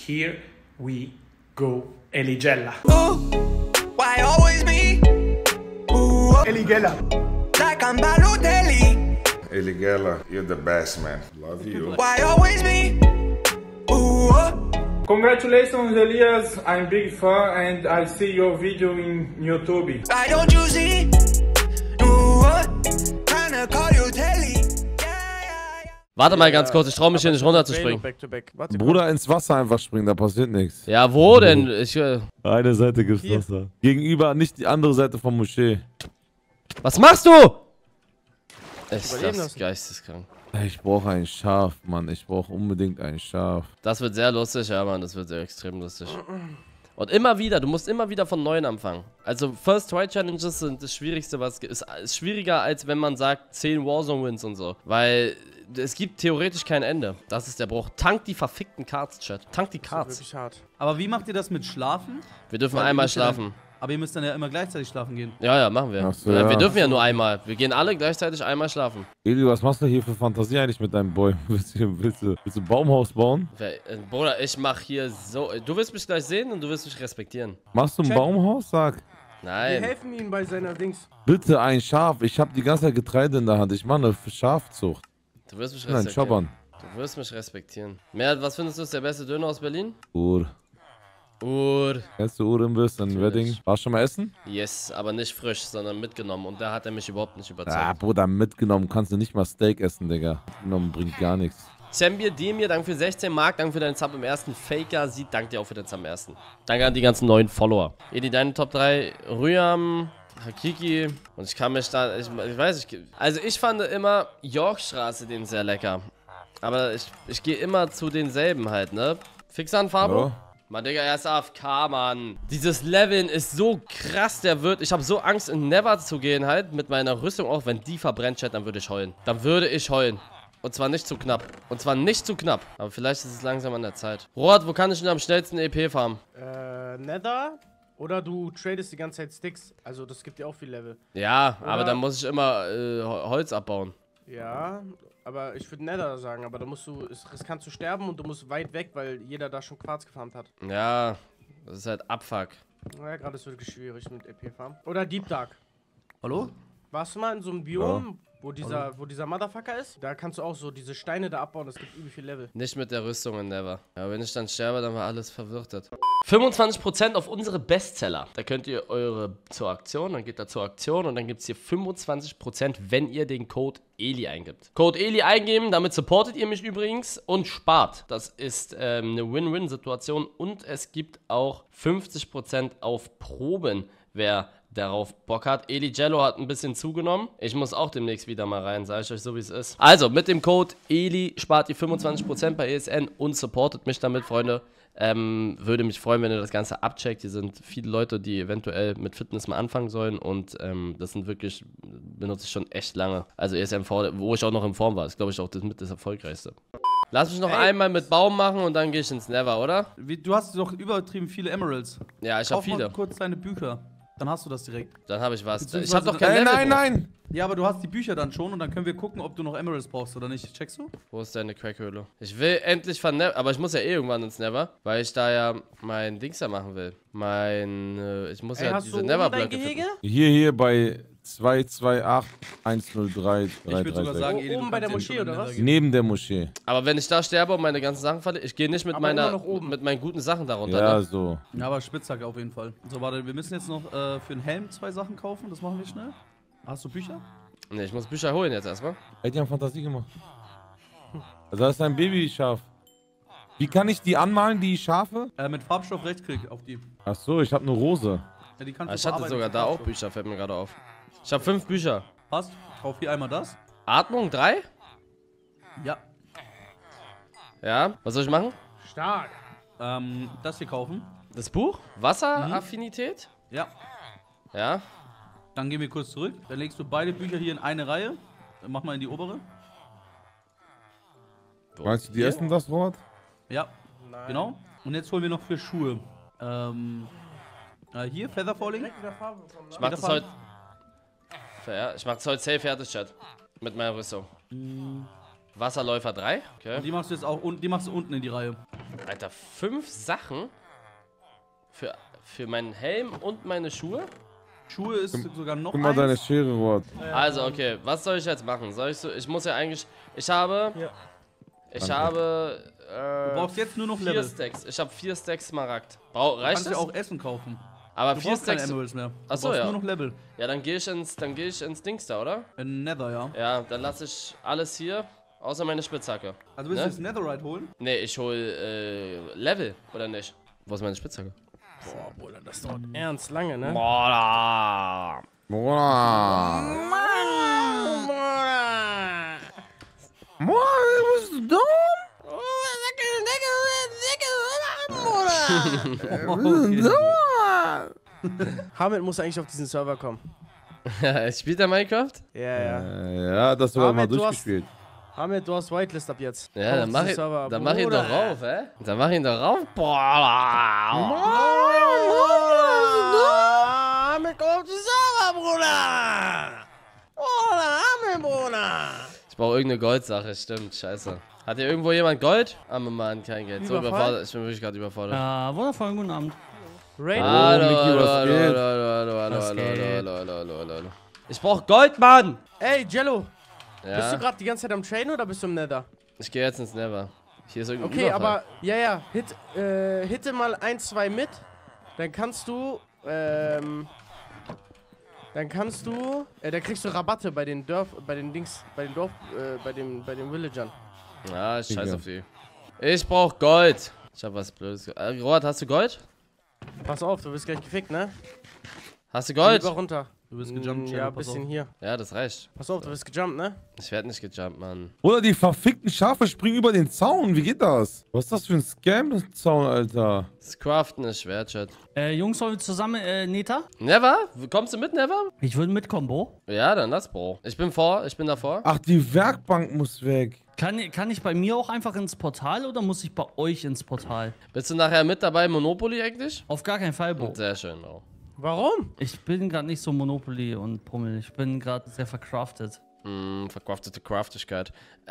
Here we go. Eligella. Why always me? Eligella. Like I'm Balotelli. Eligella, you're the best, man. Love you. Why always me? Congratulations, Elias. I'm big fan and I see your video in YouTube. Why don't you see? Tryna call you Telly. Warte mal ganz kurz, ich traue mich hier nicht runterzuspringen. Bruder, ins Wasser einfach springen, da passiert nichts. Ja, wo denn? Eine Seite gibt's Wasser. Gegenüber, nicht die andere Seite vom Moschee. Was machst du? Ist das geisteskrank. Ich brauche ein Schaf, Mann. Ich brauche unbedingt ein Schaf. Das wird sehr lustig, ja, Mann. Das wird sehr extrem lustig. Und immer wieder, du musst immer wieder von Neuem anfangen. Also First Try Challenges sind das Schwierigste, was es gibt. Ist schwieriger, als wenn man sagt 10 Warzone-Wins und so. Weil es gibt theoretisch kein Ende. Das ist der Bruch. Tank die verfickten Cards, Chat. Tank die Cards. Wirklich hart. Aber wie macht ihr das mit Schlafen? Wir dürfen einmal schlafen. Aber ihr müsst dann ja immer gleichzeitig schlafen gehen. Ja, machen wir. So, wir ja. dürfen ja nur einmal. Wir gehen alle gleichzeitig einmal schlafen. Eli, was machst du hier für Fantasie eigentlich mit deinem Boy? Willst du ein Baumhaus bauen? Bruder, ich mach hier so... Du wirst mich gleich sehen und du wirst mich respektieren. Machst du ein Baumhaus? Sag. Nein. Wir helfen ihm bei seiner Dings. Bitte ein Schaf. Ich habe die ganze Zeit Getreide in der Hand. Ich mache eine Schafzucht. Du wirst mich Nein, respektieren. Schobbern. Du wirst mich respektieren. Mehr, was findest du ist der beste Döner aus Berlin? Ur. Kennst du Urimbiss in Wedding? Warst du schon mal essen? Yes, aber nicht frisch, sondern mitgenommen. Und da hat er mich überhaupt nicht überzeugt. Ah, Bruder, mitgenommen kannst du nicht mal Steak essen, Digga. Mitgenommen bringt gar nichts. Zembir, Demir, danke für 16 Mark, danke für deinen Sub im ersten. Faker, Sieht, danke dir auch für den Sub im ersten. Danke an die ganzen neuen Follower. Edi, deine Top 3, Rüham, Hakiki. Und ich kann mich da, ich weiß nicht. Also ich fand immer Yorkstraße den sehr lecker. Aber ich gehe immer zu denselben halt, ne? Fixan, Fabo? Ja. Mann, Digga, er ist AFK, Mann. Dieses Leveln ist so krass, ich habe so Angst, in Never zu gehen halt, mit meiner Rüstung auch. Wenn die verbrennt, Chat, dann würde ich heulen. Dann würde ich heulen. Und zwar nicht zu knapp. Und zwar nicht zu knapp. Aber vielleicht ist es langsam an der Zeit. Rohat, wo kann ich denn am schnellsten EP farmen? Nether. Oder du tradest die ganze Zeit Sticks. Also das gibt dir auch viel Level. Ja, Oder aber dann muss ich immer Holz abbauen. Ja, aber ich würde Nether sagen, aber da musst du, ist riskant zu sterben und du musst weit weg, weil jeder da schon Quarz gefarmt hat. Ja, das ist halt Abfuck. Naja, gerade ist wirklich schwierig mit EP-Farm. Oder Deep Dark. Hallo? Warst du mal in so einem Biom, wo dieser Motherfucker ist? Da kannst du auch so diese Steine da abbauen, das gibt übel viel Level. Nicht mit der Rüstung in Never. Aber wenn ich dann sterbe, dann war alles verwirrtet. 25% auf unsere Bestseller. Da könnt ihr zur Aktion, dann geht da zur Aktion und dann gibt es hier 25%, wenn ihr den Code ELI eingibt. Code ELI eingeben, damit supportet ihr mich übrigens und spart. Das ist eine Win-Win-Situation und es gibt auch 50% auf Proben, wer darauf Bock hat. Eligello hat ein bisschen zugenommen. Ich muss auch demnächst wieder mal rein, sage ich euch so, wie es ist. Also, mit dem Code ELI spart ihr 25% bei ESN und supportet mich damit, Freunde. Würde mich freuen, wenn ihr das Ganze abcheckt. Hier sind viele Leute, die eventuell mit Fitness mal anfangen sollen und das sind wirklich, benutze ich schon echt lange. Also ESN, wo ich auch noch in Form war, ist glaube ich auch das Erfolgreichste. Lass mich noch einmal mit Baum machen und dann gehe ich ins Never, oder? Du hast doch übertrieben viele Emeralds. Ja, ich habe viele. Kauf mal kurz deine Bücher. Dann hast du das direkt. Dann habe ich was. Ich habe doch kein Level. Nein! Ja, aber du hast die Bücher dann schon und dann können wir gucken, ob du noch Emeralds brauchst oder nicht. Checkst du? Wo ist deine Crackhöhle? Ich will endlich von Never, aber ich muss ja eh irgendwann ins Never, weil ich da ja mein Dings da machen will. Ich muss ja diese Never-Blöcke finden. Hier bei 228103333. Ich würde sogar sagen, Eli, oben bei der Moschee oder was? Neben der Moschee. Aber wenn ich da sterbe und meine ganzen Sachen verliere, ich gehe nicht mit meinen guten Sachen darunter. Ja, ne? so. Ja, aber Spitzhacke auf jeden Fall. So, warte, wir müssen jetzt noch für den Helm 2 Sachen kaufen. Das machen wir schnell. Hast du Bücher? Ne, ich muss Bücher holen jetzt erstmal. Er hat ja Fantasie gemacht. Also das ist ein Babyschaf. Wie kann ich die anmalen, die Schafe? Mit Farbstoff Rechtsklick auf die. Ach so, ich habe eine Rose. Ja, die kannst du Ich hatte sogar da auch Bücher, fällt mir gerade auf. Ich habe 5 Bücher. Passt. Kauf hier einmal das. Atmung 3? Ja. Ja, was soll ich machen? Stark. Das hier kaufen. Das Buch? Wasseraffinität? Ja. Ja. Dann gehen wir kurz zurück. Dann legst du beide Bücher hier in eine Reihe. Dann mach mal in die obere. Meinst du, die essen das Wort? Ja. Nein. Genau. Und jetzt holen wir noch für Schuhe. Hier, Feather Falling. Ich mach das heute. Ja, ich mach das heute safe fertig, Chat. Mit meiner Rüstung. Wasserläufer 3. Okay. Und die machst du jetzt auch die machst du unten in die Reihe. Alter, 5 Sachen für meinen Helm und meine Schuhe? Schuhe ist sogar noch Guck mal deine Schere, Rot. Also, okay, was soll ich jetzt machen? Soll ich so, ich muss ja eigentlich, ich habe, Du brauchst jetzt nur noch 4 Level. Stacks. Ich habe 4 Stacks Smaragd. Du Reicht kannst das? ja auch Essen kaufen. Aber Du 4 brauchst keine Stacks. Emeralds mehr. Du Achso, brauchst ja. nur noch Level. Ja, dann gehe ich ins Dings da, oder? In Nether, ja. Ja, dann lasse ich alles hier, außer meine Spitzhacke. Also willst du Ne? jetzt Netherite holen? Nee, ich hol Level, oder nicht? Wo ist meine Spitzhacke? Boah, Bruder, das dauert ernst lange, ne? Boah. Boah. Mann, du bist dumm. Hamid muss eigentlich auf diesen Server kommen. Spielt der Minecraft? Ja. Ja, das wird mal Ahmed, du durchgespielt. Hamid, du hast Whitelist ab jetzt. Ja, Komm dann auf mach diesen ich, Server, dann mach ihn doch Bruder. rauf, hä? Dann mach ihn doch rauf. Boah. Hamid, komm auf den Server, Bruder! Bruder, Hamid, Bruder! Ich brauche irgendeine Goldsache, stimmt, scheiße. Hat hier irgendwo jemand Gold? Arme Mann, kein Geld. So Überfall? überfordert, ich bin wirklich gerade überfordert. Ja, wundervollen guten Abend. Raid. Hallo, Niki, hallo, was hallo, geht? hallo, hallo, hallo, Was hallo, geht? hallo, hallo, hallo, hallo, hallo. Ich brauch Gold, Mann! Ey, Jello, bist du Ja, gerade die ganze Zeit am Trainen oder bist du im Nether? ich gehe jetzt ins Never. Hier ist irgendein Okay, Überfall. aber, hitte mal 1, 2 mit, dann kannst du, dann kriegst du Rabatte bei den bei den Villagern. Ja, ich scheiß Ja. auf die. Ich brauch Gold. Ich hab was Blödes. Robert, hast du Gold? Pass auf, du wirst gleich gefickt, ne? Hast du Gold? Lieber runter. Du bist gejumpt, Ja, Jello, ein pass bisschen auf. hier. Ja, das reicht. Pass auf, du wirst gejumpt, ne? Ich werd nicht gejumpt, Mann. Oder die verfickten Schafe springen über den Zaun. Wie geht das? Was ist das für ein Scam-Zaun, Alter? Das Craften ist schwer, Chat. Jungs, sollen wir zusammen, Neta? Never? Kommst du mit, Never? Ich würde mitkommen, Bro. Ja, dann lass, Bro. Ich bin davor. Ach, die Werkbank muss weg. Kann ich bei mir auch einfach ins Portal oder muss ich bei euch ins Portal? Bist du nachher mit dabei, Monopoly eigentlich? Auf gar keinen Fall, Bro. Sehr schön, Bro. Warum? Ich bin gerade nicht so Monopoly und Pummel. Ich bin gerade sehr verkraftet. Vercraftete Craftigkeit.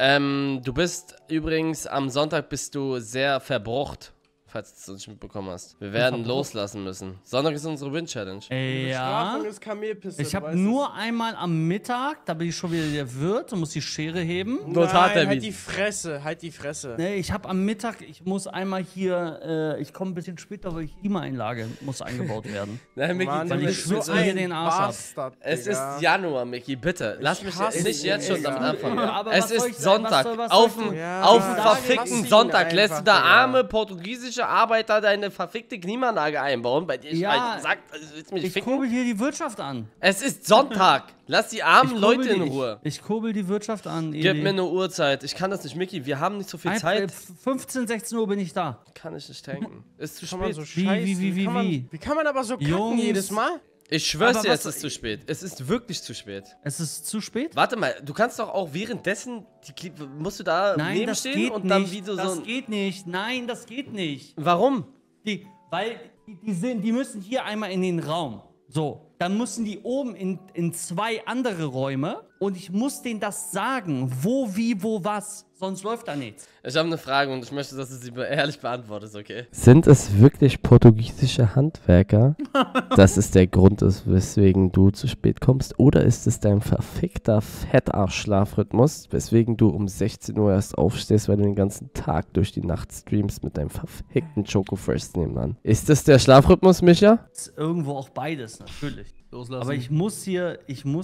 Du bist übrigens, am Sonntag bist du sehr verbrucht. Falls du es nicht mitbekommen hast. Wir werden loslassen müssen. Sonntag ist unsere Win-Challenge. Ja. Bestrafung ist Kamelpisse. Ich du habe weißt nur einmal am Mittag, da bin ich schon wieder der Wirt und muss die Schere heben. es. Notartermin. Nein, halt die Fresse, halt die Fresse. Nee, ich habe am Mittag, ich muss einmal hier, ich komme ein bisschen später, weil die Klimaanlage muss eingebaut werden. Nein, Micky, Mann, weil du ich bist so schwitze hier ein den Arsch ab. Bastard, es Digga. ist Januar, Micky, bitte. Lass mich hasse nicht ihn, jetzt schon Digga. damit anfangen. Ja, aber Es was soll ist ich sagen? Sonntag. Was Auf soll ich dem tun? Ja, auf dem ich verfickten hasse ihn Sonntag lässt du einfach, da Digga. arme portugiesische Arbeiter deine verfickte Klimaanlage einbauen. Bei dir, ich Ja, sag, willst du mich Ich ficken? kurbel hier die Wirtschaft an. Es ist Sonntag. Lass die armen Leute in Ruhe. Ich kurbel die Wirtschaft an. Gib mir eine Uhrzeit. Ich kann das nicht, Micky. Wir haben nicht so viel Zeit. 15, 16 Uhr bin ich da. Kann ich nicht tanken. Ist zu Kann man spät. so Wie, scheißen? wie? Wie kann man aber so kacken Jungs. jedes Mal? Ich schwör's Aber dir, was- es ist zu spät. Es ist wirklich zu spät. Es ist zu spät? Warte mal, du kannst doch auch währenddessen, musst du da Nein, neben das stehen geht und dann nicht. wie so Das ein... geht nicht. Nein, das geht nicht. Warum? Weil die müssen hier einmal in den Raum. So, dann müssen die oben in 2 andere Räume und ich muss denen das sagen, wo, wie, wo, was. Sonst läuft da nichts. Ich habe eine Frage und ich möchte, dass du sie ehrlich beantwortest, okay? Sind es wirklich portugiesische Handwerker? Das ist der Grund, weswegen du zu spät kommst? Oder ist es dein verfickter Fettarsch-Schlafrhythmus, weswegen du um 16 Uhr erst aufstehst, weil du den ganzen Tag durch die Nacht streamst mit deinem verfickten Choco-First nebenan? Ist das der Schlafrhythmus, Micha? Ist irgendwo auch beides, natürlich. Loslassen. Aber ich muss hier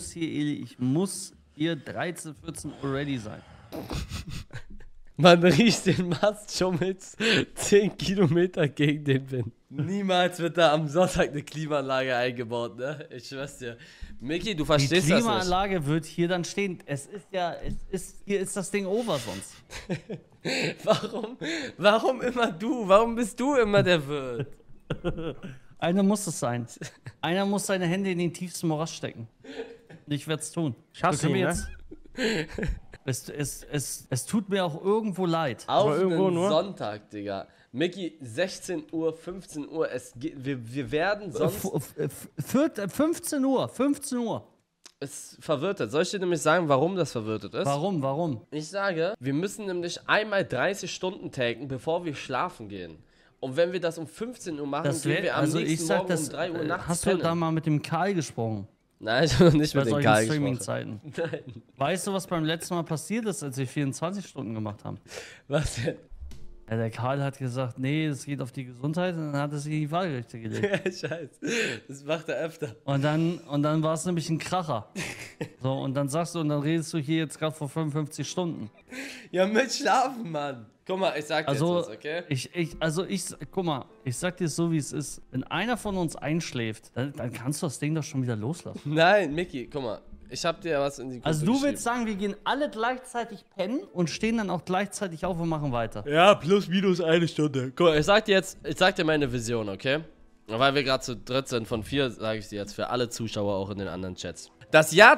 13, 14 Uhr ready sein. Man riecht den Mast schon mit 10 Kilometer gegen den Wind. Niemals wird da am Sonntag eine Klimaanlage eingebaut, ne? Ich schwör's dir. Micky, du Die verstehst das nicht. Klimaanlage wird hier dann stehen. Hier ist das Ding over sonst. Warum immer du? Warum bist du immer der Wirt? Einer muss es sein. Einer muss seine Hände in den tiefsten Morast stecken. Und ich werde es tun. Ich hasse Wir ihn, können Es tut mir auch irgendwo leid. Auf irgendwo einen nur? Sonntag, Digga. Micky, 16 Uhr, 15 Uhr, wir werden sonst... 15 Uhr, 15 Uhr. es verwirrtet. Soll ich dir nämlich sagen, warum das verwirrtet ist? Warum? Ich sage, wir müssen nämlich einmal 30 Stunden taken, bevor wir schlafen gehen. Und wenn wir das um 15 Uhr machen, gehen wir am nächsten Morgen um 3 Uhr nachts Hast du da mal mit dem Karl gesprochen? Nein, ich habe nicht mit dem Karl gesprochen. Streaming-Zeiten. Nein. Weißt du, was beim letzten Mal passiert ist, als wir 24 Stunden gemacht haben? Was denn? Ja, der Karl hat gesagt, nee, es geht auf die Gesundheit, und dann hat er sich in die Waagerechte gelegt. Scheiße, das macht er öfter. Und dann war es nämlich ein Kracher. So, und dann sagst du, und dann redest du hier jetzt gerade vor 55 Stunden. Ja, mit Schlafen, Mann. Guck mal, ich sag dir jetzt was, okay? Guck mal, ich sag dir so, wie es ist. Wenn einer von uns einschläft, dann kannst du das Ding doch schon wieder loslassen. Nein, Micky, guck mal. Ich hab dir was in die Gruppe Also du geschrieben. willst sagen, wir gehen alle gleichzeitig pennen und stehen dann auch gleichzeitig auf und machen weiter. Ja, plus minus 1 Stunde. Guck mal, ich sag dir meine Vision, okay? Weil wir gerade zu dritt sind von 4, sage ich dir jetzt für alle Zuschauer auch in den anderen Chats. Das Jahr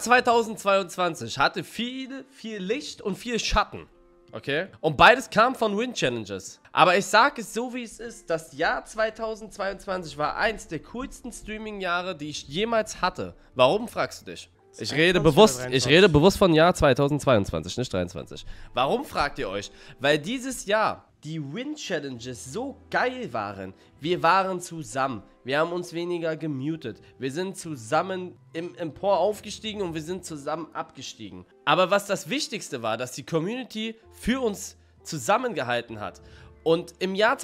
2022 hatte viel Licht und viel Schatten. Okay? Und beides kam von Win Challenges. Aber ich sage es so, wie es ist. Das Jahr 2022 war eins der coolsten Streaming-Jahre, die ich jemals hatte. Warum, fragst du dich? Ich rede bewusst von Jahr 2022, nicht 23. Warum, fragt ihr euch? Weil dieses Jahr die Win-Challenges so geil waren. Wir waren zusammen. Wir haben uns weniger gemutet. Wir sind zusammen im Empor aufgestiegen und wir sind zusammen abgestiegen. Aber was das Wichtigste war, dass die Community für uns zusammengehalten hat. Und im Jahr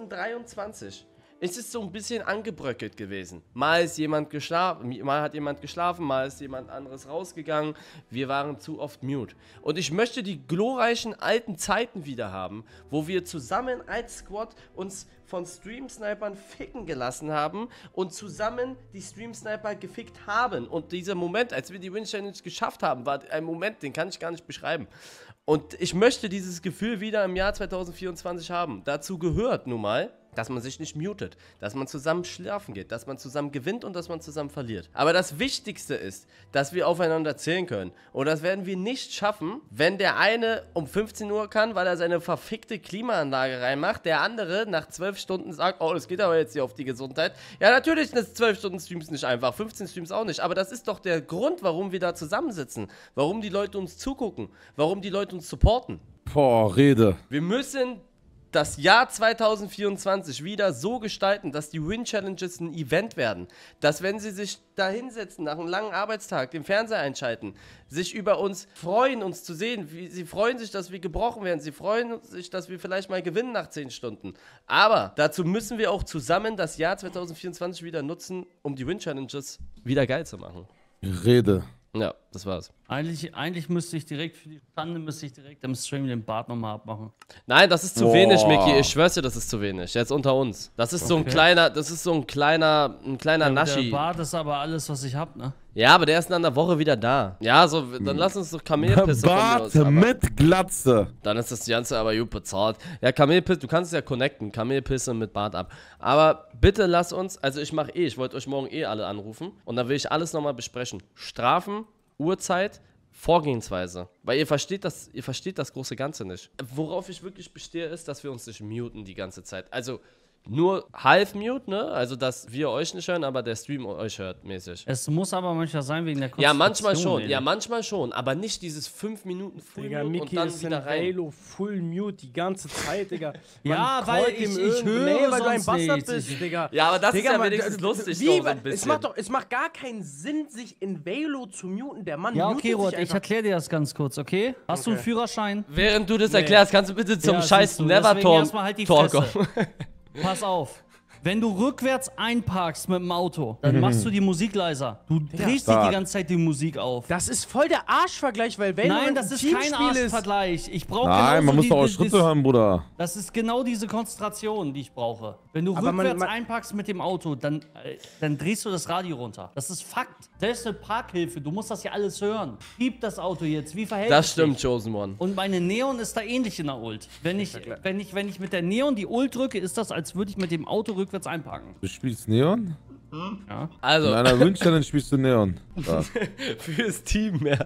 2023 ist es so ein bisschen angebröckelt gewesen. Mal ist jemand geschlafen, mal hat jemand geschlafen, mal ist jemand anderes rausgegangen. Wir waren zu oft mute. Und ich möchte die glorreichen alten Zeiten wieder haben, wo wir zusammen als Squad uns von Stream-Snipern ficken gelassen haben und zusammen die Stream-Sniper gefickt haben. Und dieser Moment, als wir die Win-Challenge geschafft haben, war ein Moment, den kann ich gar nicht beschreiben. Und ich möchte dieses Gefühl wieder im Jahr 2024 haben. Dazu gehört nun mal, dass man sich nicht mutet, dass man zusammen schlafen geht, dass man zusammen gewinnt und dass man zusammen verliert. Aber das Wichtigste ist, dass wir aufeinander zählen können. Und das werden wir nicht schaffen, wenn der eine um 15 Uhr kann, weil er seine verfickte Klimaanlage reinmacht, der andere nach 12 Stunden sagt, oh, das geht aber jetzt hier auf die Gesundheit. Ja, natürlich sind es 12 Stunden Streams nicht einfach, 15 Streams auch nicht. Aber das ist doch der Grund, warum wir da zusammensitzen. Warum die Leute uns zugucken, warum die Leute uns supporten. Boah, Rede. Wir müssen das Jahr 2024 wieder so gestalten, dass die Win-Challenges ein Event werden. Dass, wenn sie sich da hinsetzen, nach einem langen Arbeitstag, den Fernseher einschalten, sich über uns freuen, uns zu sehen. Sie freuen sich, dass wir gebrochen werden. Sie freuen sich, dass wir vielleicht mal gewinnen nach 10 Stunden. Aber dazu müssen wir auch zusammen das Jahr 2024 wieder nutzen, um die Win-Challenges wieder geil zu machen. Rede. Ja, das war's. Eigentlich müsste ich direkt für die Schande im Stream den Bart nochmal abmachen. Nein, das ist zu wenig, Micky. Ich schwör's dir, das ist zu wenig. Jetzt unter uns. Das ist so ein kleiner, Naschi. Der Bart ist aber alles, was ich hab, ne? Ja, aber der ist in einer Woche wieder da. Ja, so, dann lass uns doch Kamelpisse Bart mit Glatze. Dann ist das Ganze aber gut bezahlt. Ja, Kamelpisse, du kannst es ja connecten. Kamelpisse mit Bart ab. Aber bitte lass uns, also ich wollte euch morgen alle anrufen. Und dann will ich alles nochmal besprechen. Strafen, Uhrzeit, Vorgehensweise. Weil ihr versteht das große Ganze nicht. Worauf ich wirklich bestehe, ist, dass wir uns nicht muten die ganze Zeit. Also nur half mute, ne? Also, dass wir euch nicht hören, aber der Stream euch hört, mäßig. Es muss aber manchmal sein wegen der Konzentration. Ja, manchmal schon. Aber nicht dieses 5 Minuten Full Digga, Mute Micky und dann ist wieder rein. Velo Full Mute die ganze Zeit, Digga. Ja, weil ich höre weil du ein sonst Bastard nichts. bist, Digga. Ja, aber das Digga, ist ja wenigstens lustig wie, so ein bisschen. Es macht gar keinen Sinn, sich in Velo zu muten. Der Mann Ja, mutet okay, sich Rot, ich einfach. erkläre dir das ganz kurz, okay? Hast du einen Führerschein? Während du das erklärst, kannst du bitte zum Ja, scheiß siehst du, deswegen Never-Talk erstmal halt die kommen. Fresse. Pass auf. Wenn du rückwärts einparkst mit dem Auto, dann machst du die Musik leiser. Du drehst nicht die ganze Zeit die Musik auf. Das ist voll der Arschvergleich, weil Velo Nein, ein das ist kein Teamspiel ist. Arschvergleich. Ich brauche Nein, man muss doch auch Schritte hören, Bruder. Das ist genau diese Konzentration, die ich brauche. Wenn du Aber rückwärts einparkst mit dem Auto, dann drehst du das Radio runter. Das ist Fakt. Das ist eine Parkhilfe. Du musst das ja alles hören. Piep das Auto jetzt. Wie verhält Das es stimmt, sich? Chosen One. Und meine Neon ist da ähnlich in der Ult. Wenn ich mit der Neon die Ult drücke, ist das, als würde ich mit dem Auto rückwärts einparken. Du spielst Neon? Ja. Also, In einer Win-Challenge spielst du Neon. Ja. fürs Team, Mert.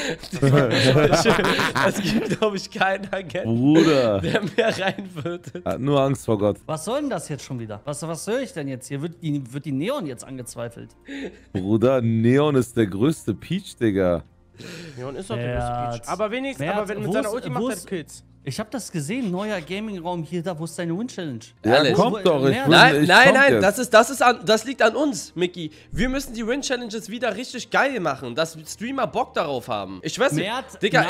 Es gibt, glaube ich, keinen Agenten, Bruder. der mehr reinwirtet. Hat nur Angst vor Gott. Was soll denn das jetzt schon wieder? Was höre ich denn jetzt hier? Wird die Neon jetzt angezweifelt? Bruder, Neon ist der größte Peach, Digga. Neon ist doch der größte Peach. Aber wenigstens, aber wenn mit seiner Ulti macht er Kills. Ich habe das gesehen, neuer Gaming-Raum hier, da, wo ist deine Win-Challenge? Ja, Ehrlich? kommt doch. Nein, das liegt an uns, Mickey. Wir müssen die Win-Challenges wieder richtig geil machen, dass Streamer Bock darauf haben. Ich weiß nicht, Digga,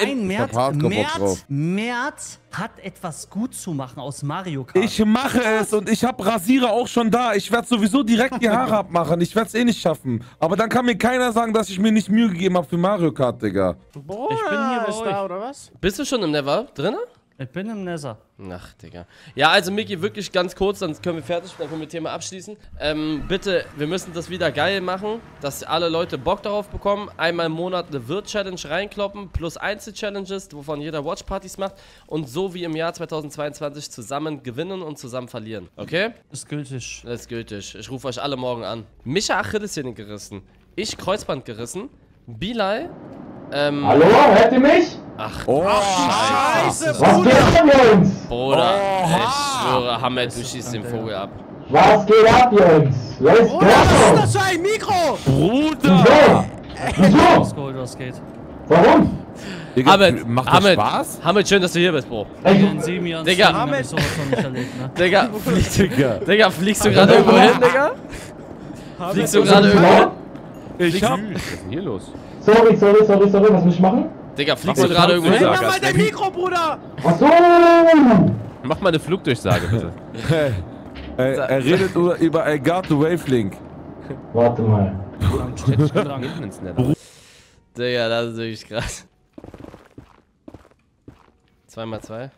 Mert hat etwas gut zu machen aus Mario Kart. Ich mache es und ich habe Rasierer auch schon da. Ich werde sowieso direkt die Haare abmachen. Ich werde es eh nicht schaffen. Aber dann kann mir keiner sagen, dass ich mir nicht Mühe gegeben habe für Mario Kart, Digga. Boah, ich bin hier bei da, oder was? Bist du schon im Never drinne? Ich bin im Nether. Ach, Digga. Ja, also Mickey, wirklich ganz kurz, dann können wir fertig, dann können wir das Thema abschließen. Bitte, wir müssen das wieder geil machen, dass alle Leute Bock darauf bekommen. Einmal im Monat eine Wirt-Challenge reinkloppen, plus Einzel-Challenges, wovon jeder Watchpartys macht. Und so wie im Jahr 2022 zusammen gewinnen und zusammen verlieren. Okay? Ist gültig. Das ist gültig. Ich rufe euch alle morgen an. Micha Achillessehne gerissen. Ich Kreuzband gerissen. Bilal. Hallo, hört ihr mich? Ach, Scheiße, Was geht ab, Jungs? Bruder, ich schwöre, Hamid, du schießt den Vogel ab. Was geht ab, Jungs? Let's go! Was ist das für ein Mikro? Bruder! Wieso? Was geht? Warum? Digga, Hamid, macht das Spaß? Hamid, schön, dass du hier bist, Bro. In 7 Jahren Digga. Streaming hab ich sowas noch nicht erlebt, ne? Digga, fliegst du gerade irgendwo hin, Digga? Fliegst du gerade irgendwo hin? Ich hab... Was ist denn hier los? Sorry, was muss ich machen? Digga, fliegst du gerade irgendwo hin? Mach mal dein Mikro, Bruder! Ach so! Mach mal eine Flugdurchsage, bitte. Er redet über Elgato Wavelink. Warte mal. Hinten ins Nether. Digga, das ist wirklich krass. 2x2.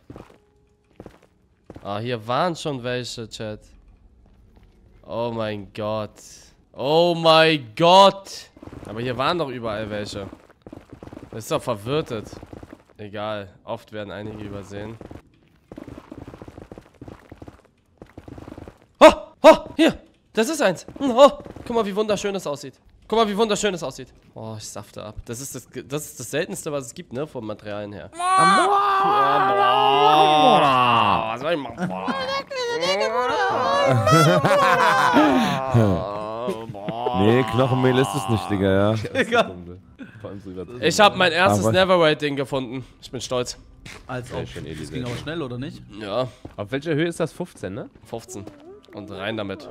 Ah, hier waren schon welche, Chat. Oh mein Gott. Oh mein Gott. Aber hier waren doch überall welche. Das ist doch verwirrtet. Egal, oft werden einige übersehen. Oh, oh, hier. Das ist eins. Oh, guck mal, wie wunderschön es aussieht. Guck mal, wie wunderschön es aussieht. Oh, ich safte ab. Das ist das Seltenste, was es gibt, ne? Vom Materialien her. Was soll ich machen? Nee, Knochenmehl ist es nicht, Digga, ja. Digga. Ich habe mein erstes Neverwhite-Ding gefunden. Ich bin stolz. Als ob. Das ging aber schnell, oder nicht? Ja. Auf welcher Höhe ist das? 15, ne? 15. Und rein damit.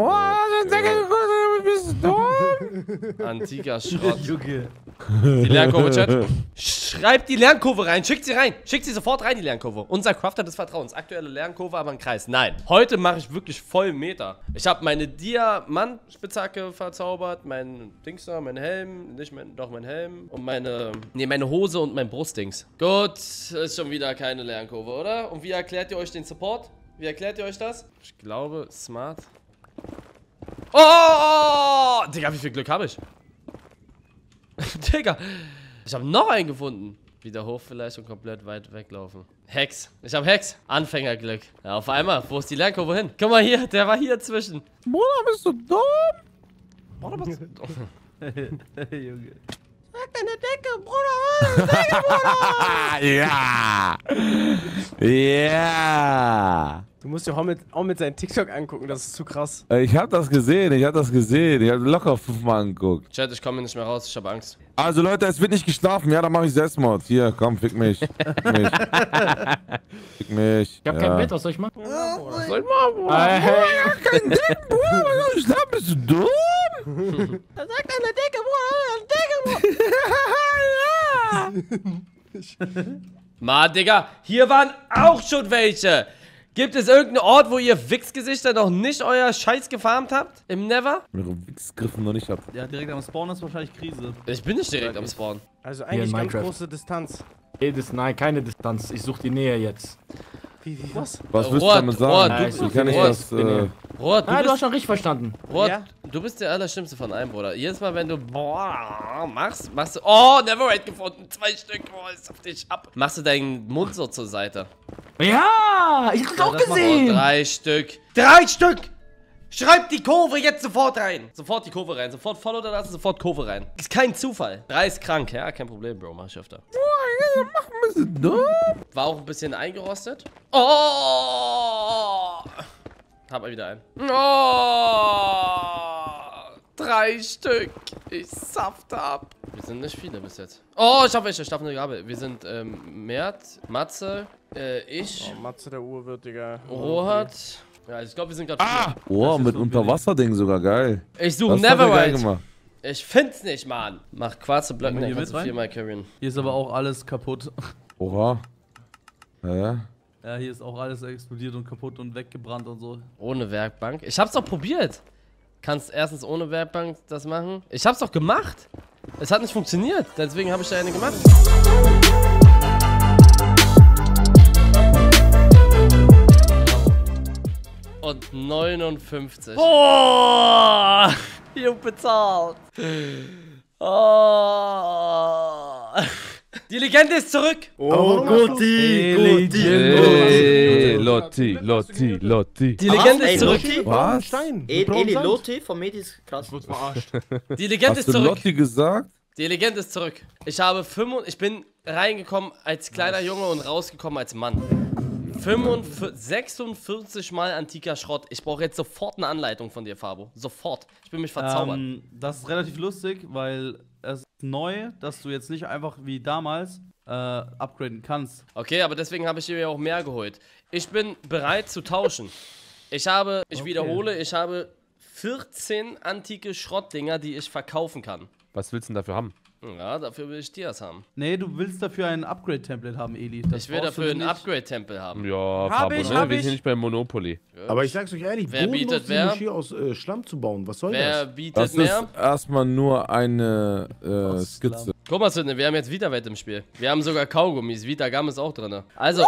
Antiker Schrott. Die Lernkurve, Chat. Schreibt die Lernkurve rein. Schickt sie rein. Schickt sie sofort rein, die Lernkurve. Unser Crafter des Vertrauens. Aktuelle Lernkurve, aber ein Kreis. Nein. Heute mache ich wirklich voll Meter. Ich habe meine Diamant-Spitzhacke verzaubert. Mein Dings da, mein Helm. Doch mein Helm. Und meine Hose und mein Brustdings. Gut. Ist schon wieder keine Lernkurve, oder? Und wie erklärt ihr euch den Support? Wie erklärt ihr euch das? Ich glaube, smart. Oh! Digga, wie viel Glück habe ich? Digga, ich habe noch einen gefunden. Wieder hoch vielleicht und komplett weit weglaufen. Hex. Ich habe Hex. Anfängerglück. Ja, auf einmal. Wo ist die Lernkurve hin? Guck mal hier, der war hier zwischen. Bruder, bist du dumm? Bruder, bist du dumm? Junge. Sag deine Decke, Bruder! Decke, Bruder! Ja! Du musst dir auch mit seinem TikTok angucken, das ist zu krass. Ich hab das gesehen. Ich hab locker 5-mal angeguckt. Chat, ich komme nicht mehr raus, ich habe Angst. Also Leute, es wird nicht geschlafen. Ja, dann mache ich Selbstmord. Hier, komm, fick mich. Fick mich. Ich hab kein Bett, was soll ich machen? Was soll ich machen, Bruder? Kein Ding, Bruder. Was soll ich schlafen? Bist du dumm? Sag deine Decke, Bruder! Decke, Bruder! Mann, Digga, hier waren auch schon welche. Gibt es irgendeinen Ort, wo ihr Wichsgesichter noch nicht euer Scheiß gefarmt habt? Im Never? Eure Wichsgriffen noch nicht habt. Ja, direkt am Spawn ist wahrscheinlich Krise. Ich bin nicht direkt am Spawn. Also eigentlich ganz Minecraft. große Distanz. Nein, keine Distanz. Ich suche die Nähe jetzt. Wie, was? Was willst du damit sagen? Rohr, Wie kann ich Rohr, das... Rohr, Du hast schon richtig verstanden. Rohr, Ja? du bist der Allerschlimmste von allen, Bruder. Jedes Mal, wenn du machst du... Oh, Neverite gefunden. 2 Stück. Oh, ist auf dich ab. Machst du deinen Mund so zur Seite. Ja, ich hab's auch gesehen. 3 Stück. 3 Stück! Schreibt die Kurve jetzt sofort rein. Sofort die Kurve rein. Sofort Follow da lassen, sofort Kurve rein. Ist kein Zufall. 3 ist krank, ja, kein Problem, Bro. Mach ich öfter. War auch ein bisschen eingerostet. Oh! Hab mal wieder einen. Oh! 3 Stück. Ich safte ab. Wir sind nicht viele bis jetzt. Oh, ich hab welche. Ich darf eine Gabe. Wir sind Mert, Matze, ich. Oh, Matze der Uhr Digga. Rohat. Ja, also ich glaube, wir sind gerade. Oh, mit Unterwasserding sogar geil. Ich suche Neverwhite. Ich find's nicht, Mann. Mach Quarze Blöcken, dann kannst du 4-mal carryen. Hier ist aber auch alles kaputt. Oha. Ja. Ja, hier ist auch alles explodiert und kaputt und weggebrannt und so. Ohne Werkbank. Ich hab's doch probiert. Kannst erstens ohne Werkbank das machen. Ich hab's doch gemacht. Es hat nicht funktioniert. Deswegen habe ich da eine gemacht. Und 59. Boah! Hier bezahlt. Oh. Die Legende ist zurück. Oh, Gotti. Lotti. Die Legende ist zurück. Was? Eli Lotti von Medi ist krass. Die Legende Hast ist du zurück. Lotti gesagt? Die Legende ist zurück. Ich bin reingekommen als kleiner Junge und rausgekommen als Mann. 46 Mal antiker Schrott. Ich brauche jetzt sofort eine Anleitung von dir, Fabo. Sofort. Ich bin mich verzaubert. Das ist relativ lustig, weil es ist neu, dass du jetzt nicht einfach wie damals upgraden kannst. Okay, aber deswegen habe ich mir auch mehr geholt. Ich bin bereit zu tauschen. Ich wiederhole, ich habe 14 antike Schrottdinger, die ich verkaufen kann. Was willst du denn dafür haben? Ja, dafür will ich Dias haben. Nee, du willst dafür ein Upgrade-Template haben, Eli. Ich will dafür ein Upgrade-Tempel haben. Ja, Fabo, ne? Wir sind nicht bei Monopoly. Aber ich sag's euch ehrlich, wer bietet wer? Hier aus Schlamm zu bauen, was soll wer das? bietet Das mehr? ist erstmal nur eine Skizze. Guck mal, Sidney, wir haben jetzt Vita-Wett im Spiel. Wir haben sogar Kaugummis. Vita-Gum ist auch drin. Also,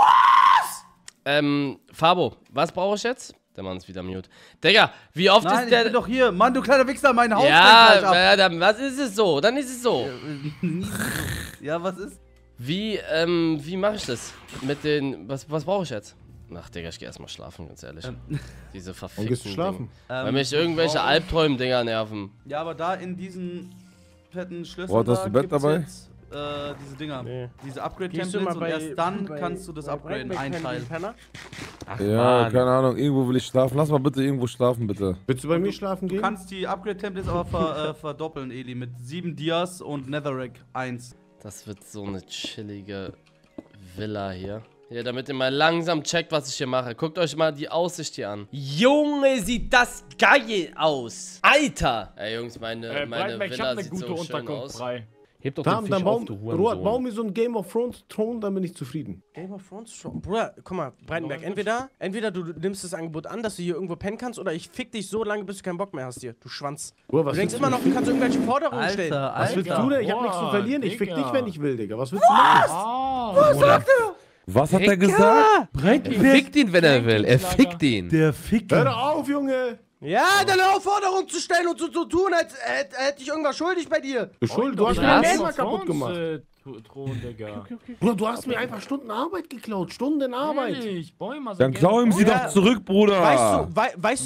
Fabo, was brauche ich jetzt? Der Mann ist wieder mute. Digga, wie oft Nein, ist der... ich bin doch hier. Mann, du kleiner Wichser, mein Haus. Ja, dann, was ist es so? Dann ist es so. Ja, was ist? Wie mache ich das? Mit den... Was brauche ich jetzt? Ach, Digga, ich geh erstmal schlafen, ganz ehrlich. Diese verfickten gehst du schlafen? Weil mich irgendwelche Albträumen-Dinger nerven. Ja, aber da in diesen fetten Schlössern Boah, hast du Bett dabei? Jetzt, diese Dinger. Nee. Diese Gehst du Upgrade-Templates mal und bei- erst dann bei- kannst du das bei Upgraden Breakback einteilen. Penner? Ach, Ja, Mann. keine Ahnung. Irgendwo will ich schlafen. Lass mal bitte irgendwo schlafen, bitte. Willst du bei mir schlafen Du gehen? kannst die Upgrade-Templates aber verdoppeln, Eli, mit 7 Dias und Netherrack 1. Das wird so eine chillige Villa hier. Ja, damit ihr mal langsam checkt, was ich hier mache. Guckt euch mal die Aussicht hier an. Junge, sieht das geil aus. Alter. Ey, Jungs, meine Villa sieht so schön aus. Heb doch Dann, den Fisch auf, bauen, du Rohat, bau Hurensohn. mir so ein Game of Thrones Thron, dann bin ich zufrieden. Game of Thrones schon. Bruder, guck mal, Breitenberg, entweder du nimmst das Angebot an, dass du hier irgendwo pennen kannst, oder ich fick dich so lange, bis du keinen Bock mehr hast hier, du Schwanz. Bruder, Du was denkst willst immer noch, du kannst irgendwelche Forderungen stellen. Was willst du denn? Ich hab nichts zu verlieren. Ich fick Digga. dich, wenn ich will, Digga. Was willst du machen? Was hat er gesagt? Fickt ihn, wenn er will. Er fickt ihn. Der Ficker. Hör doch auf, Junge! Ja, dann hör auf, Forderungen zu stellen und so zu tun, als hätte ich irgendwas schuldig bei dir. Du Schuld, du hast mir Ja, mein so Leben kaputt gemacht. Thron, Digga. Bruder, du hast mir einfach Stunden Arbeit geklaut. Stunden Arbeit. Ehrlich, Bäume Dann klau ihm sie doch zurück, Bruder. Weißt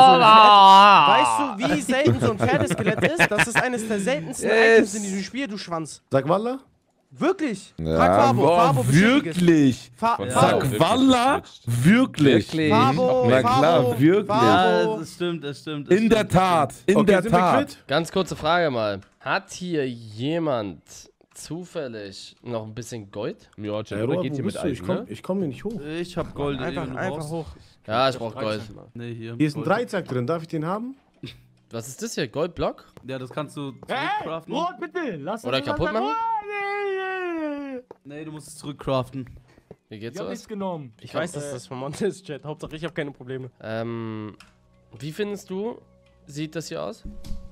du, wie selten so ein Pferdeskelett ist? Das ist eines der seltensten Items in diesem Spiel, du Schwanz. Sag Walla? Wirklich? Frag Ja, Fabo, boah, Fabo bestätigt es. wirklich. Fabo, Sag Walla, wirklich. Fabo, Na klar, wirklich. Ja, Fabo. es stimmt, es stimmt. In der Tat, in der sind wir Tat. quitt? Ganz kurze Frage mal. Hat hier jemand zufällig noch ein bisschen Gold? Ja, Rohat, Jennifer geht wo hier mit bist du? Eisen, ne? Ich komm hier nicht hoch. Ich hab Gold. Eli, wenn du Einfach brauchst. hoch. Ja, ich brauch Gold. Nee, hier. Hier ist ein Gold. Dreizack drin. Darf ich den haben? Was ist das hier? Goldblock? Ja, das kannst du Hey, zurückcraften. Rot, bitte, lass Oder uns kaputt machen? Nee, du musst es zurückcraften. Wie geht's Ich hab sowas? nichts genommen. Ich weiß, dass das von Monte ist, Chat. Hauptsache, ich habe keine Probleme. Wie findest du, sieht das hier aus?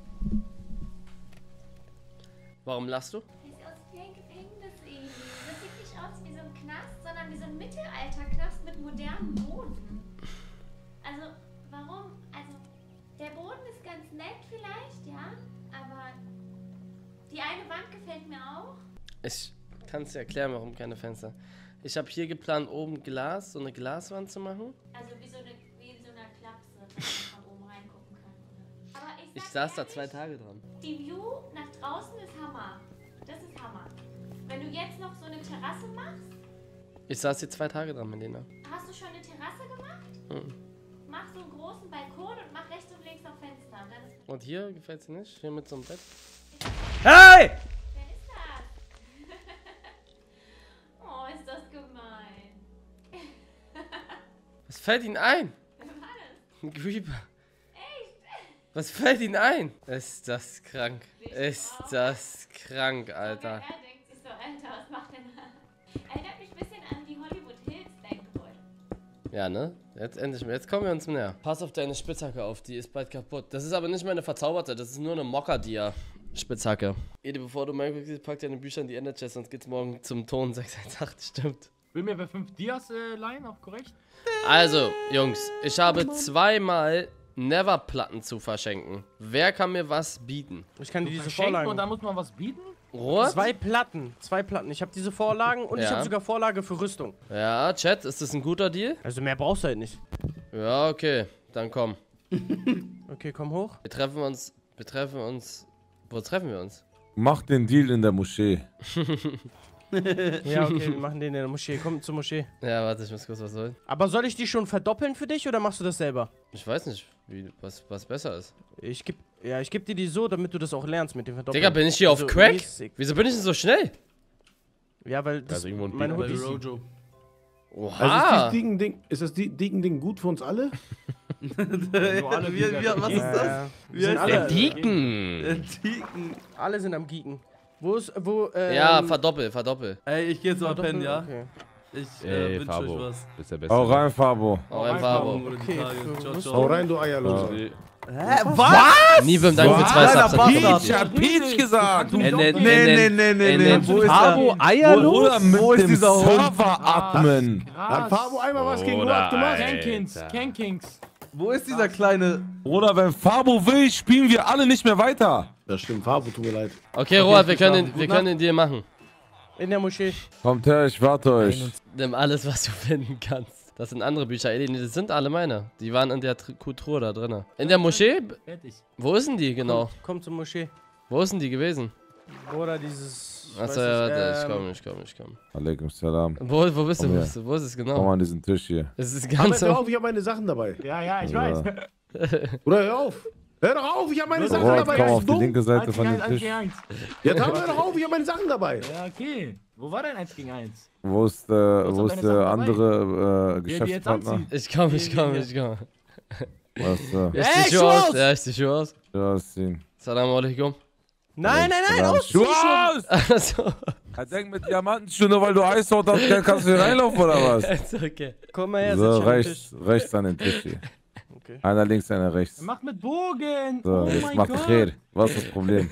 Warum lachst du? Sieht aus wie ein Gefängnis, Eli. Das sieht nicht aus wie so ein Knast, sondern wie so ein Mittelalterknast mit modernem Boden. Also, warum? Also, der Boden ist ganz nett vielleicht, ja, aber die eine Wand gefällt mir auch. Ich kann es dir erklären, warum keine Fenster. Ich habe hier geplant, oben Glas, so eine Glaswand zu machen. Also wie in so einer Klapse, wenn man von oben reinguckt. Ich saß da 2 Tage dran. Die View nach draußen ist Hammer. Das ist Hammer. Wenn du jetzt noch so eine Terrasse machst, Ich saß hier 2 Tage dran, Melina. hast du schon eine Terrasse gemacht? Mhm. Mach so einen großen Balkon und mach rechts und links noch Fenster. Und dann ist Und hier gefällt's dir nicht? Hier mit so einem Bett? Hey! Wer ist das? Oh, ist das gemein. Was fällt Ihnen ein? Was war das? Ein Creeper. Echt? Was fällt Ihnen ein? Ist das krank? Ist das krank, Alter. Er denkt sich so, Alter, was macht denn da? Erinnert mich ein bisschen an die Hollywood Hills Denkwood. Ja, ne? Jetzt kommen wir uns näher. Pass auf deine Spitzhacke auf, die ist bald kaputt. Das ist aber nicht meine verzauberte, das ist nur eine Mokka-Dia-Spitzhacke. Ede, bevor du Minecraft siehst, pack deine Bücher in die Ender-Chest, sonst geht's morgen zum Ton 618, stimmt. Will mir bei 5 Dias leihen, auch korrekt? Also, Jungs, ich habe 2-mal Never-Platten zu verschenken. Wer kann mir was bieten? Ich kann dir diese Verschenken Vorlagen. und da muss man was bieten? Rot? 2 Platten. Ich habe diese Vorlagen und ich Ja. habe sogar Vorlage für Rüstung. Ja, Chat, ist das ein guter Deal? Also mehr brauchst du halt nicht. Ja, okay, dann komm. Okay, komm hoch. Wo treffen wir uns? Mach den Deal in der Moschee. Ja, okay, wir machen den in der Moschee. Komm zur Moschee. Ja, warte, ich muss kurz was holen. Aber soll ich die schon verdoppeln für dich oder machst du das selber? Ich weiß nicht, was besser ist. Ich geb dir die so, damit du das auch lernst mit dem Verdoppeln. Digga, bin ich hier auf Also Crack? mäßig. Wieso bin ich denn so schnell? Ja, weil das ist irgendwo ein meine Peter Hoodies. bei Rojo. Oha! Ist das Ding gut für uns alle? Was ist das? Wie sind heißt alle- Der Deacon! Deacon. Alle sind am Geeken. Ja, verdoppel. Ey, ich geh jetzt mal pennen, ja? Okay. Ich Ey, wünsche euch Fabo, was. bist der Beste. Hau rein, Fabo. Auch ein Fabo. Okay, Ciao, für ciao. Hau rein, du Eierlose. Hä? Was? Niebem, danke für 2 Kleiner Subs. Bastard. Ich hab Peach gesagt. Nee. Wo ist Fabo der? Eierlos? Oder mit Wo ist dem dieser Hund? Server-Admin. Hat Fabo einmal was gegen Murat gemacht? Cankings. Wo ist dieser kleine... Oder wenn Fabo will, spielen wir alle nicht mehr weiter. Das stimmt, Fabo, tut mir leid. Okay, Rohat, wir können den Deal machen. In der Moschee. Kommt her, ich warte euch. Nimm alles, was du finden kannst. Das sind andere Bücher. Ey, das sind alle meine. Die waren in der Truhe da drin. In der Moschee? Fertig. Wo ist denn die genau? Komm zur Moschee. Wo ist denn die gewesen? Oder dieses... Achso, ja, warte, ich komm. Alaikum salam. Wo bist du? Komm her. Wo ist es genau? Komm an diesen Tisch hier. Es ist Aber ganz hör auf, ich hab meine Sachen dabei. Ja, ich Ja. weiß. Oder hör auf. Hör doch auf, ich hab meine Sachen Rot, dabei. komm Bist auf du die dumm? linke Seite 1 von gegen dem 1, 1 Tisch. gegen 1. Ja, dann hör doch auf, ich hab meine Sachen dabei. Ja, okay. Wo war denn 1 gegen 1? Wo ist deine der Sachen andere Die jetzt Geschäftspartner? anziehen. Ich komm. Was? Ist die Schuhe aus? Ja, ist die Schuhe aus. Ja, ausziehen. Salam alaikum. Nein, Schuhe aus! Achso. Er denkt mit Diamantenschuhe, nur weil du Eishaut hast, kannst du hier reinlaufen oder was? Ist okay. Komm mal her, So, setz dich an den Tisch. rechts an den Tisch hier. Okay. Einer links, einer rechts. Macht mit Bogen. So, Oh jetzt mein mach Gott. Red. Was ist das Problem?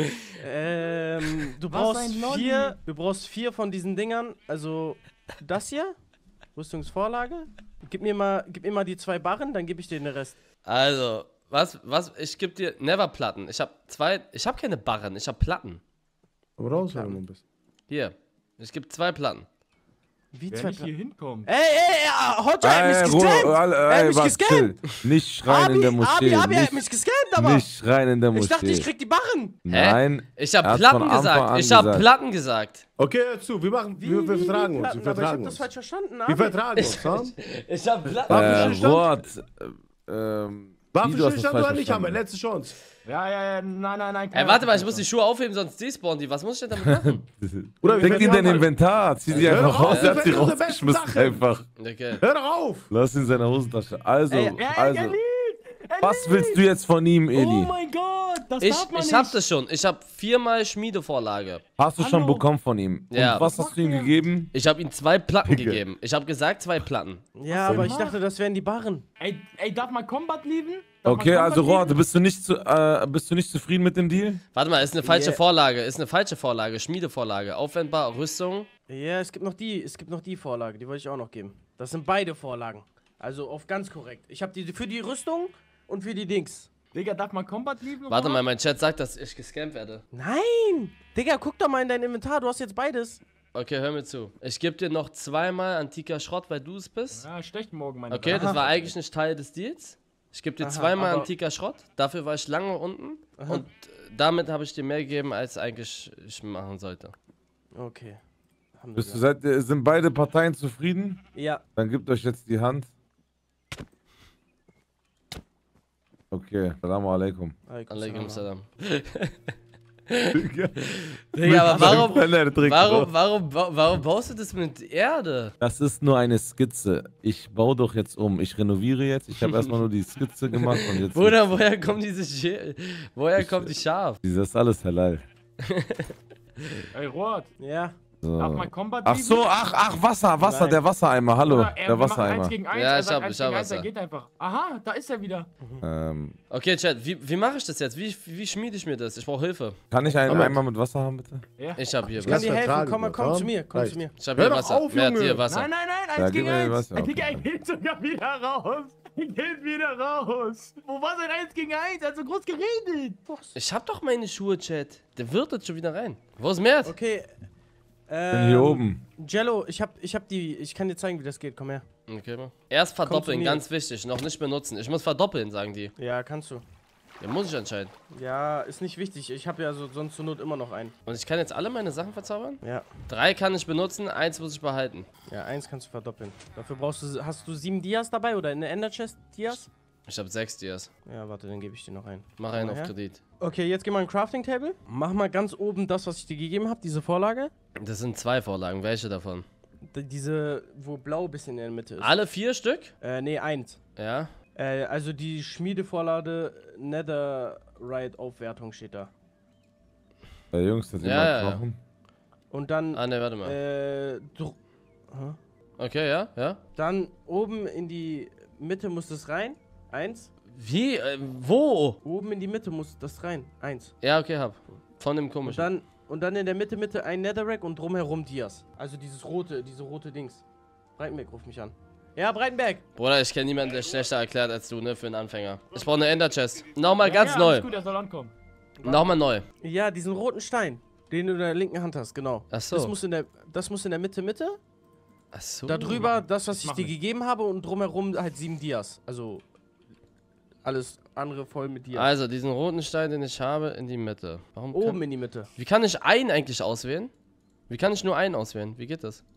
Du Was ein Lolli. brauchst 4 von diesen Dingern. Also das hier, Rüstungsvorlage. Gib mir mal die 2 Barren, dann gebe ich dir den Rest. Also, ich geb dir Never-Platten. Ich hab keine Barren, ich hab Platten. Komm raus, wenn du mal bist. Hier, ich geb 2 Platten. Wie Wer 2 nicht hier hinkommt. Ey, Hodja hat mich gescampt! Er hat mich gescampt! Nicht schreien in der Moschee. Abi hat mich gescampt, aber... Nicht schreien in der Moschee. Ich dachte, ich krieg die Barren! Nein. Ich hab er hat Platten von Anfang gesagt. an Ich hab gesagt. Platten gesagt. Okay, hör zu, wir vertragen uns. Wir Aber ich hab vertragen das uns. falsch verstanden, Wir Abi. vertragen uns, ha? Ich hab Platten. Rot. Waffenstillstand oder nicht, haben wir letzte Chance. Ja, nein. Ey, warte mal, ich muss die Schuhe aufheben, sonst despawnen die. Was muss ich denn damit machen? Oder wir Denk in dein vertragen- Inventar. Zieh sie Hör einfach doch auf, raus. Er hat sie wir finden unsere besten rausgeschmissen Sachen. einfach. Okay. Hör doch auf! Lass ihn in seiner Hosentasche. Also, Ey, was willst du jetzt von ihm, Oh Eli? mein Gott, das Ich darf man nicht. hab das schon. Ich hab 4-mal Schmiedevorlage. Hast du schon Hallo. bekommen von ihm? Ja. Und was hast du ihm gegeben? Ich hab ihm 2 Platten gegeben. Ich hab gesagt 2 Platten. Ja, aber ich dachte, das wären die Barren. Ey, darf man Combat lieben? Okay, also Rot, bist du nicht zufrieden mit dem Deal? Warte mal, ist eine falsche Yeah. Vorlage. Ist eine falsche Vorlage. Schmiedevorlage. Aufwendbar, Rüstung. Ja, es gibt noch die Vorlage, die wollte ich auch noch geben. Das sind beide Vorlagen. Also auf ganz korrekt. Ich habe die für die Rüstung und für die Dings. Digga, darf man Combat lieben? Warte mal, mein Chat sagt, dass ich gescampt werde. Nein! Digga, guck doch mal in dein Inventar, du hast jetzt beides. Okay, hör mir zu. Ich gebe dir noch 2-mal antiker Schrott, weil du es bist. Ja, stecht morgen, meine Okay, das war eigentlich nicht Teil des Deals. Ich gebe dir Aha, zweimal aber- antiker Schrott. Dafür war ich lange unten. Aha. Und damit habe ich dir mehr gegeben, als eigentlich ich machen sollte. Okay. Sind beide Parteien zufrieden? Ja. Dann gebt euch jetzt die Hand. Okay, Salamu alaikum. Alaikum salam. Digga, Digga, aber warum warum baust du das mit Erde? Das ist nur eine Skizze. Ich baue doch jetzt um. Ich renoviere jetzt. Ich habe erstmal nur die Skizze gemacht und jetzt. Bruder, woher kommt kommt die Schaf? Das ist alles halal. Ey, Rot. Ja. So. Darf man Combat Ach so, ach, Wasser, Nein. der Wassereimer. Hallo, Oder, der wir machen Wassereimer. 1 gegen 1, Ja, er ich sagt hab 1 gegen 1, Wasser. er geht einfach. Aha, da ist er wieder. Okay, Chat, wie mache ich das jetzt? Wie schmiede ich mir das? Ich brauche Hilfe. Kann ich einen Eimer mit Wasser haben, bitte? Ja. Ich habe hier Ich kann dir helfen, komm zu mir, komm zu mir. Ich habe hier Wasser. Wer hat hier Wasser? Nein, nein, Ja, 1 gib gegen mir 1. Wasser, okay. Digga, er geht sogar wieder raus. Er geht wieder raus. Wo war sein 1 gegen 1? Er hat so groß geredet. Ich hab doch meine Schuhe, Chat. Der wird jetzt schon wieder rein. Wo ist Mert? Okay. Ich bin hier oben. Jello, ich kann dir zeigen, wie das geht, komm her. Okay, mal. Erst Komm verdoppeln, zu mir. ganz wichtig. Noch nicht benutzen. Ich muss verdoppeln, sagen die. Ja, kannst du. Ja, muss ich anscheinend. Ja, ist nicht wichtig. Ich habe ja sonst zur Not immer noch einen. Und ich kann jetzt alle meine Sachen verzaubern? Ja. 3 kann ich benutzen, 1 muss ich behalten. Ja, 1 kannst du verdoppeln. Dafür hast du 7 Dias dabei oder in der Ender Chest Dias? Ich habe 6 Dias. Ja, warte, dann gebe ich dir noch einen. Mach einen Komm mal auf her. Kredit. Okay, jetzt geh mal in Crafting Table. Mach mal ganz oben das, was ich dir gegeben habe, diese Vorlage. Das sind 2 Vorlagen. Welche davon? Diese, wo blau ein bisschen in der Mitte ist. Alle 4 Stück? Nee, 1. Ja. Also die Schmiedevorlage Netherite Aufwertung steht da. Ja, Jungs, das sind Ja, mal ja, ja. Knochen. Und dann. Ah, ne, warte mal. Okay, ja, ja. Dann oben in die Mitte muss das rein. 1. Wie? Wo? Oben in die Mitte muss das rein. 1. Ja, okay, hab. Von dem komischen. Und dann in der Mitte ein Netherrack und drumherum Dias. Also diese rote Dings. Breitenberg ruft mich an. Ja, Breitenberg. Bruder, ich kenne niemanden, der schlechter erklärt als du, ne, für einen Anfänger. Ich brauche eine Ender Chest. Nochmal ganz ja, neu. Alles gut, er soll ankommen. Nochmal neu. Ja, diesen roten Stein, den du in der linken Hand hast, genau. Ach so. Das muss in der Mitte. Ach so. Da drüber das, was ich mach dir ich. gegeben habe und drumherum halt 7 Dias. Also alles andere voll mit Dias. Also, diesen roten Stein, den ich habe, in die Mitte. Warum Oben in die Mitte. Wie kann ich einen eigentlich auswählen? Wie kann ich nur einen auswählen? Wie geht das?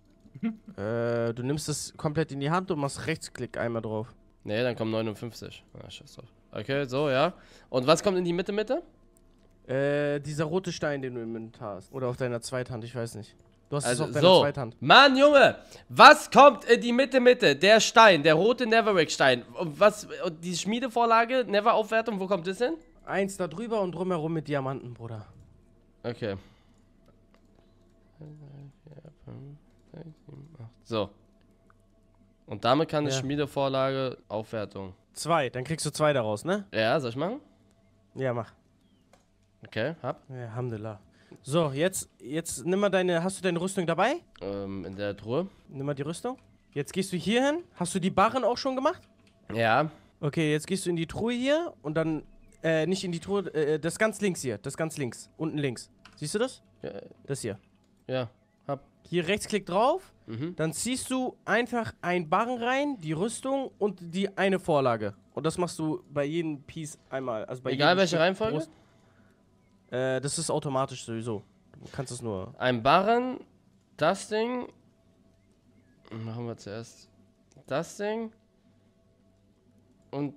Du nimmst es komplett in die Hand und machst Rechtsklick einmal drauf. Nee, dann kommen 59. Ah, scheiß drauf. Okay, so, ja. Und was kommt in die Mitte? Dieser rote Stein, den du im Inventar hast. Oder auf deiner Zweithand, ich weiß nicht. Du hast Also, es auf deiner so. Zweithand. Mann, Junge! Was kommt in die Mitte? Der Stein, der rote Netherrack-Stein. Und die Schmiedevorlage, Never-Aufwertung, wo kommt das hin? 1 da drüber und drumherum mit Diamanten, Bruder. Okay. So. Und damit kann ich Ja. Schmiedevorlage, Aufwertung. 2, dann kriegst du 2 daraus, ne? Ja, soll ich machen? Ja, mach. Okay, hab. Ja, Alhamdulillah. So, jetzt nimm mal hast du deine Rüstung dabei? In der Truhe. Nimm mal die Rüstung. Jetzt gehst du hier hin. Hast du die Barren auch schon gemacht? Ja. Okay, jetzt gehst du in die Truhe hier und dann, nicht in die Truhe, das ganz links hier, das ganz links, unten links. Siehst du das? Ja. Das hier. Ja, hab. Hier Rechtsklick drauf, Mhm. dann ziehst du einfach ein Barren rein, die Rüstung und die eine Vorlage. Und das machst du bei jedem Piece einmal. Also bei Egal jedem welche Stück Reihenfolge? Brust. Das ist automatisch sowieso. Du kannst es nur. Ein Barren, das Ding. Machen wir zuerst das Ding. Und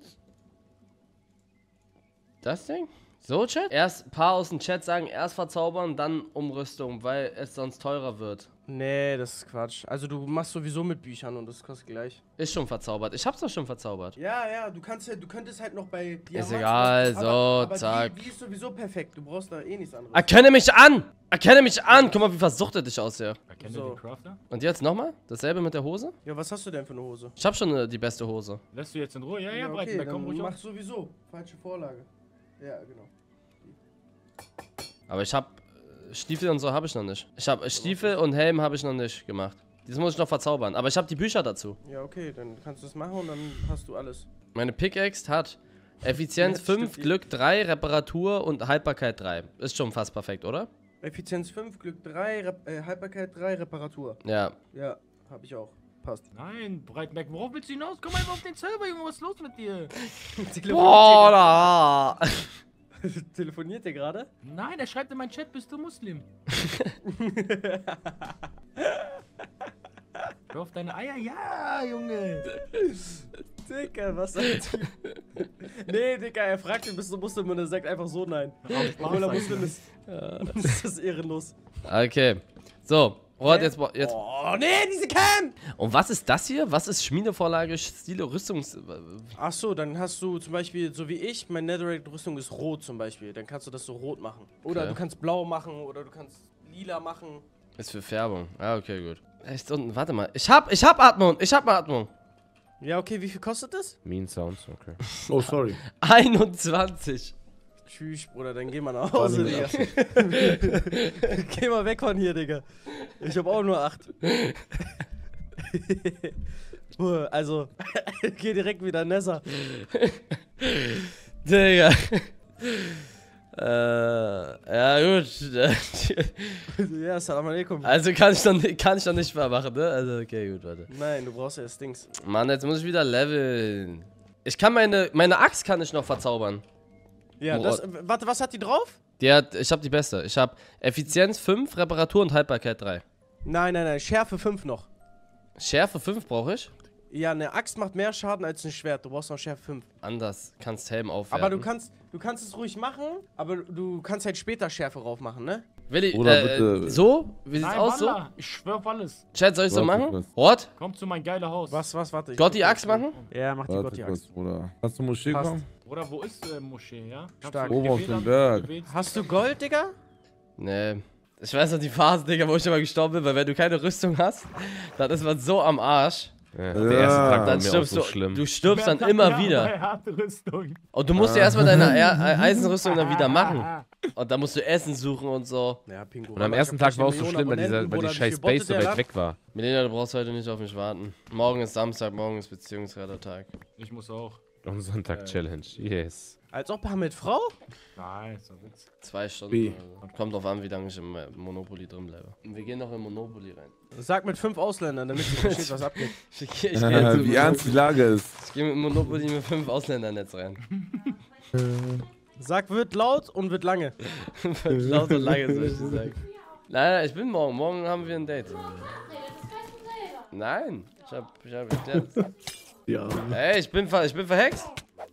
das Ding? So, Chat? Erst ein paar aus dem Chat sagen, erst verzaubern, dann Umrüstung, weil es sonst teurer wird. Nee, das ist Quatsch. Also du machst sowieso mit Büchern und das kostet gleich. Ist schon verzaubert. Ich hab's doch schon verzaubert. Ja, du könntest halt noch bei Diamanten. egal, so, aber zack. Die ist sowieso perfekt. Du brauchst da eh nichts anderes. Erkenne mich an! Erkenne mich an! Guck mal, wie versuchtet ich aussehe. Erkennt So. ihr den Crafter? Und jetzt nochmal? Dasselbe mit der Hose? Ja, was hast du denn für eine Hose? Ich hab schon die beste Hose. Lässt du jetzt in Ruhe? Ja, okay, Breitenberg, komm dann ruhig mach auf. sowieso. Falsche Vorlage. Ja, genau. Aber ich hab Stiefel und so habe ich noch nicht. Ich habe Stiefel und Helm habe ich noch nicht gemacht. Das muss ich noch verzaubern. Aber ich habe die Bücher dazu. Ja, okay, dann kannst du es machen und dann hast du alles. Meine Pickaxe hat Effizienz Ja, 5, stimmt. Glück 3, Reparatur und Haltbarkeit 3. Ist schon fast perfekt, oder? Effizienz 5, Glück 3, Haltbarkeit 3, Reparatur. Ja. Ja, hab ich auch. Passt. Nein, Breitenberg, worauf willst du hinaus? Komm einfach auf den Server, Junge, was ist los mit dir? Boah, Telefoniert ihr gerade? Nein, er schreibt in meinen Chat, bist du Muslim? Hör auf deine Eier, ja, Junge. Digga, was sagt ihr? Nee, Digga, er fragt ihn, bist du Muslim und er sagt einfach so nein. Obwohl er Muslim ist. Das ist ehrenlos. Okay. So, Rod, jetzt. Oh, nee, diese Cam! Und was ist das hier? Was ist Schmiedevorlage, Stile, Rüstungs... Ach so, dann hast du zum Beispiel, so wie ich, meine Netherite-Rüstung ist rot zum Beispiel. Dann kannst du das so rot machen. Oder Okay. du kannst blau machen oder du kannst lila machen. Ist für Färbung. Ah, okay, gut. Echt unten, warte mal. Ich hab Atmung, Ja, okay, wie viel kostet das? Mean Sounds, okay. Oh, sorry. 21. Tschüss, Bruder, dann geh mal nach Hause, Digga. Geh mal weg von hier, Digga. Ich hab auch nur 8. Also, geh direkt wieder Nether. Digga. Ja, gut. Ja, salam alaikum. Also kann ich dann nicht mehr machen, ne? Also, okay, gut, warte. Nein, du brauchst ja das Dings. Mann, jetzt muss ich wieder leveln. Ich kann meine Axt kann ich noch verzaubern. Ja, das, warte, was hat die drauf? Ich hab die beste. Ich hab Effizienz 5, Reparatur und Haltbarkeit 3. Nein, Schärfe 5 noch. Schärfe 5 brauche ich? Ja, eine Axt macht mehr Schaden als ein Schwert. Du brauchst noch Schärfe 5. Anders, kannst Helm aufwerten. Aber du kannst es ruhig machen, aber du kannst halt später Schärfe drauf machen, ne? Willi, Oder bitte. so? Wie sieht's Nein, aus so? Wallah, ich schwör auf alles. Chat, soll ich so Warte machen? kurz. What? Komm zu mein geiler Haus. Warte. Gott die Axt machen? Ja, mach die Gott die Warte kurz, Axt. Bruder. Kannst du Moschee Passt. kommen? Oder wo ist Moschee, ja? Stark. Oben auf dem Berg. Hast du Gold, Digga? Nee. Ich weiß noch die Phase, Digga, wo ich immer gestorben bin, weil wenn du keine Rüstung hast, dann ist man so am Arsch. Ja, der erste Tag war Dann mir auch stirbst so du, schlimm. du stirbst dann immer wieder. Harte Rüstung. Und du musst dir erstmal deine Eisenrüstung dann wieder machen. Und dann musst du Essen suchen und so. Ja, Pingo. Und am ersten Tag war es so schlimm, weil die scheiß Base so weit weg war. Melina, du brauchst heute nicht auf mich warten. Morgen ist Samstag, morgen ist Beziehungsretter-Tag. Ich muss auch. Und Sonntag-Challenge, yes. Als ob er mit Frau? Nein, ist doch Witz. 2 Stunden. Also. Kommt drauf an, wie lange ich im Monopoly drin bleibe. Und wir gehen noch in Monopoly rein. Sag mit 5 Ausländern, damit du verstehst, was abgeht. Wie ernst die Lage ist. Ich gehe mit Monopoly mit 5 Ausländern jetzt rein. Sag, wird laut und wird lange. Wird laut und lange, soll ich dir sagen. Nein, ich bin morgen. Morgen haben wir ein Date. Nein, ich hab Ja. Ey, ich bin verhext.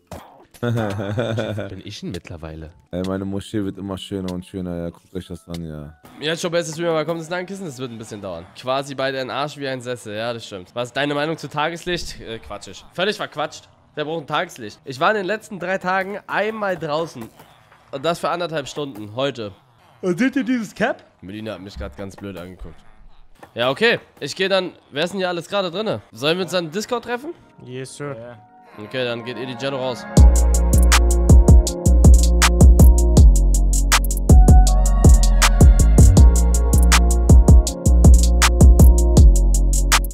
Bin ich denn mittlerweile? Ey, meine Moschee wird immer schöner und schöner, ja. Guckt euch das an, ja. Jetzt schon bestes Streamer, mal kommt das Kissen, das wird ein bisschen dauern. Quasi beide in Arsch wie ein Sessel, ja, das stimmt. Was ist deine Meinung zu Tageslicht? Quatschig. Völlig verquatscht. Der braucht ein Tageslicht. Ich war in den letzten 3 Tagen einmal draußen. Und das für 1,5 Stunden, heute. Und seht ihr dieses Cap? Melina hat mich gerade ganz blöd angeguckt. Ja, okay. Ich gehe dann. Wer ist denn hier alles gerade drinne? Sollen wir uns dann im Discord treffen? Yes, sir. Ja. Okay, dann geht ihr die Jello raus.